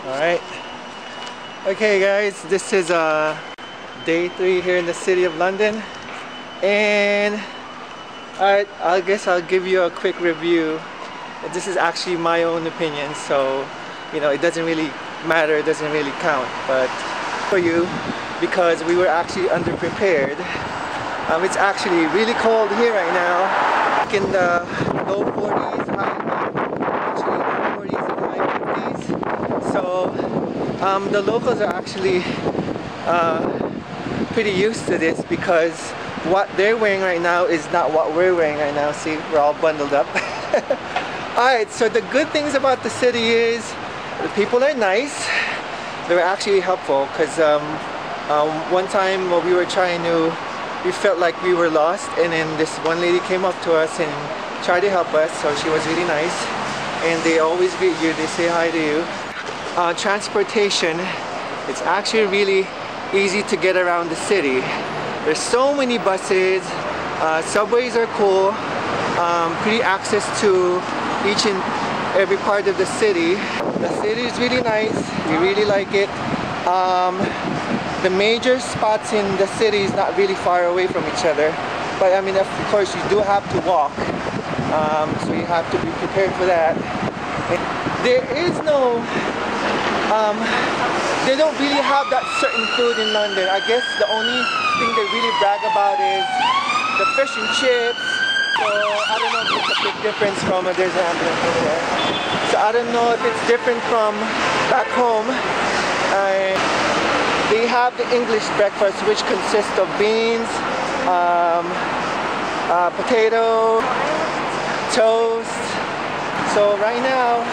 Alright. Okay guys, this is day 3 here in the city of London. And I guess I'll give you a quick review. This is actually my own opinion, so you know, it doesn't really matter, it doesn't really count. But for you, because we were actually underprepared. It's actually really cold here right now. In the low 40s, actually low 40s and high 50s. So the locals are actually pretty used to this, because what they're wearing right now is not what we're wearing right now. See, we're all bundled up. Alright, so the good things about the city is the people are nice. They were actually helpful, because one time when we were we felt like we were lost, and then this one lady came up to us and tried to help us, so she was really nice. And they always greet you, they say hi to you. Transportation, it's actually really easy to get around the city. There's so many buses, subways are cool, pretty access to each and every part of the city. The city is really nice, we really like it. The major spots in the city is not really far away from each other, but I mean, of course you do have to walk, so you have to be prepared for that. There is no they don't really have that certain food in London. I guess the only thing they really brag about is the fish and chips. So I don't know if it's a big difference from there's an ambulance over there. So I don't know if it's different from back home. They have the English breakfast, which consists of beans, potato, toast. So right now,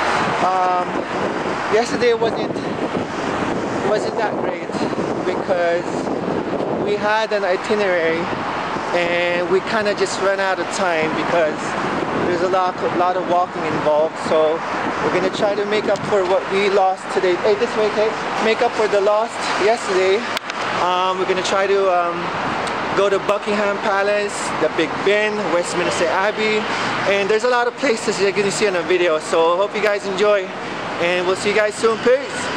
yesterday wasn't that great, because we had an itinerary and we kind of just ran out of time, because there's a lot of walking involved. So we're gonna try to make up for what we lost today. Hey, this way, Kate. Make up for the lost yesterday. We're gonna try to go to Buckingham Palace, the Big Ben, Westminster Abbey, and there's a lot of places you're gonna see in a video. So hope you guys enjoy, and we'll see you guys soon. Peace.